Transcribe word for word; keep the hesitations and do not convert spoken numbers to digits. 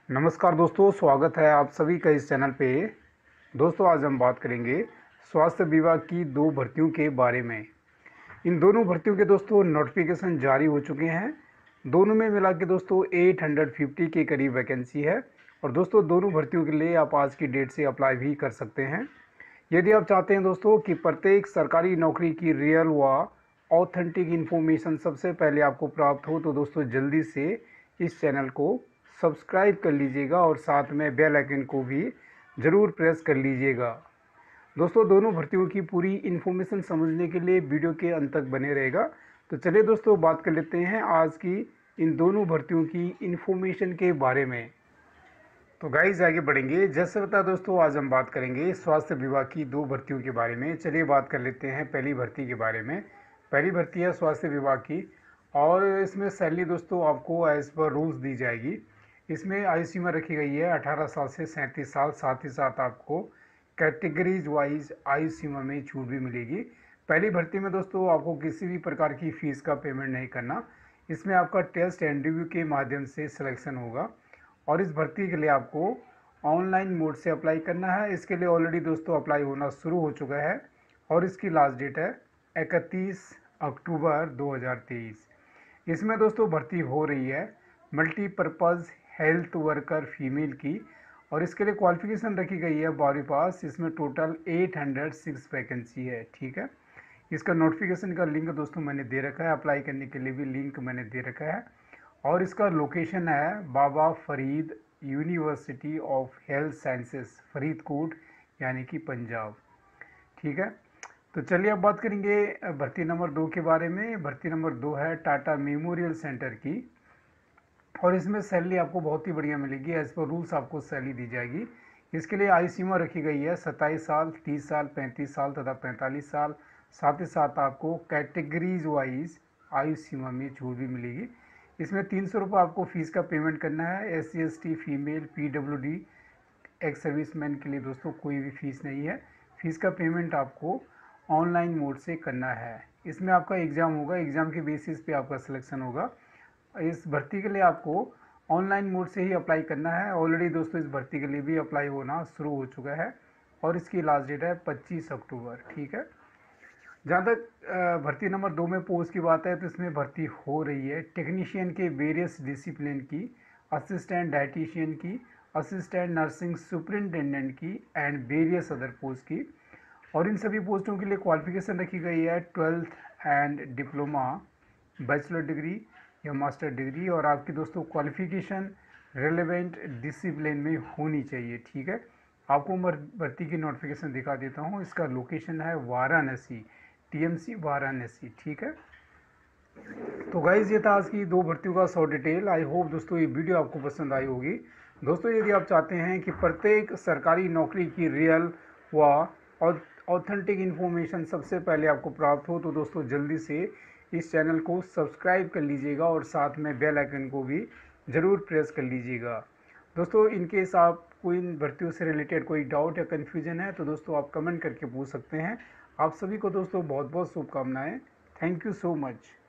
नमस्कार दोस्तों, स्वागत है आप सभी का इस चैनल पे। दोस्तों आज हम बात करेंगे स्वास्थ्य विभाग की दो भर्तियों के बारे में। इन दोनों भर्तियों के दोस्तों नोटिफिकेशन जारी हो चुके हैं। दोनों में मिला के दोस्तों आठ सौ पचास के करीब वैकेंसी है और दोस्तों दोनों भर्तियों के लिए आप आज की डेट से अप्लाई भी कर सकते हैं। यदि आप चाहते हैं दोस्तों कि प्रत्येक सरकारी नौकरी की रियल व ऑथेंटिक इन्फॉर्मेशन सबसे पहले आपको प्राप्त हो तो दोस्तों जल्दी से इस चैनल को सब्सक्राइब कर लीजिएगा और साथ में बेल आइकन को भी ज़रूर प्रेस कर लीजिएगा। दोस्तों दोनों भर्तियों की पूरी इन्फॉर्मेशन समझने के लिए वीडियो के अंत तक बने रहेगा। तो चलिए दोस्तों बात कर लेते हैं आज की इन दोनों भर्तियों की इन्फॉर्मेशन के बारे में। तो गाइज आगे बढ़ेंगे। जैसे बता दोस्तों आज हम बात करेंगे स्वास्थ्य विभाग की दो भर्तियों के बारे में। चलिए बात कर लेते हैं पहली भर्ती के बारे में। पहली भर्ती है स्वास्थ्य विभाग की और इसमें सैलरी दोस्तों आपको एज पर रूल्स दी जाएगी। इसमें आयु सीमा रखी गई है अठारह साल से सैंतीस साल। साथ ही साथ आपको कैटेगरीज वाइज आयु सीमा में छूट भी मिलेगी। पहली भर्ती में दोस्तों आपको किसी भी प्रकार की फ़ीस का पेमेंट नहीं करना। इसमें आपका टेस्ट इंटरव्यू के माध्यम से सिलेक्शन होगा और इस भर्ती के लिए आपको ऑनलाइन मोड से अप्लाई करना है। इसके लिए ऑलरेडी दोस्तों अप्लाई होना शुरू हो चुका है और इसकी लास्ट डेट है इकतीस अक्टूबर दो हज़ार तेईस। इसमें दोस्तों भर्ती हो रही है मल्टीपर्पज़ हेल्थ वर्कर फीमेल की और इसके लिए क्वालिफिकेशन रखी गई है बारहवीं पास। इसमें टोटल आठ सौ छह वैकेंसी है। ठीक है, इसका नोटिफिकेशन का लिंक दोस्तों मैंने दे रखा है। अप्लाई करने के लिए भी लिंक मैंने दे रखा है और इसका लोकेशन है Baba Farid university of health sciences Faridkot यानी कि पंजाब। ठीक है, तो चलिए अब बात करेंगे भर्ती नंबर दो के बारे में। भर्ती नंबर दो है टाटा मेमोरियल सेंटर की और इसमें सैलरी आपको बहुत ही बढ़िया मिलेगी। एज पर रूल्स आपको सैलरी दी जाएगी। इसके लिए आयु सीमा रखी गई है सत्ताईस साल, तीस साल, पैंतीस साल तथा पैंतालीस साल। साथ ही साथ आपको कैटेगरीज वाइज आयु सीमा में छूट भी मिलेगी। इसमें तीन सौ रुपये आपको फ़ीस का पेमेंट करना है। S C S T female P W D ex servicemen के लिए दोस्तों कोई भी फ़ीस नहीं है। फ़ीस का पेमेंट आपको ऑनलाइन मोड से करना है। इसमें आपका एग्ज़ाम होगा, एग्ज़ाम के बेसिस पे आपका सिलेक्शन होगा। इस भर्ती के लिए आपको ऑनलाइन मोड से ही अप्लाई करना है। ऑलरेडी दोस्तों इस भर्ती के लिए भी अप्लाई होना शुरू हो चुका है और इसकी लास्ट डेट है पच्चीस अक्टूबर। ठीक है, जहाँ तक भर्ती नंबर दो में पोस्ट की बात है तो इसमें भर्ती हो रही है टेक्नीशियन के वेरियस डिसिप्लिन की, असिस्टेंट डाइटिशियन की, असिस्टेंट नर्सिंग सुपरिटेंडेंट की एंड वेरियस अदर पोस्ट की। और इन सभी पोस्टों के लिए क्वालिफिकेशन रखी गई है twelfth and diploma, bachelor degree या मास्टर डिग्री और आपकी दोस्तों क्वालिफिकेशन रेलेवेंट डिसिप्लिन में होनी चाहिए। ठीक है, आपको मैं भर्ती की नोटिफिकेशन दिखा देता हूँ। इसका लोकेशन है वाराणसी, टीएमसी वाराणसी। ठीक है, तो गाइज ये था आज की दो भर्तियों का शॉर्ट डिटेल। आई होप दोस्तों ये वीडियो आपको पसंद आई होगी। दोस्तों यदि आप चाहते हैं कि प्रत्येक सरकारी नौकरी की रियल व ऑथेंटिक इन्फॉर्मेशन सबसे पहले आपको प्राप्त हो तो दोस्तों जल्दी से इस चैनल को सब्सक्राइब कर लीजिएगा और साथ में बेल आइकन को भी ज़रूर प्रेस कर लीजिएगा। दोस्तों इनकेस आपको इन भर्तियों से रिलेटेड कोई डाउट या कन्फ्यूजन है तो दोस्तों आप कमेंट करके पूछ सकते हैं। आप सभी को दोस्तों बहुत बहुत शुभकामनाएं। Thank you so much.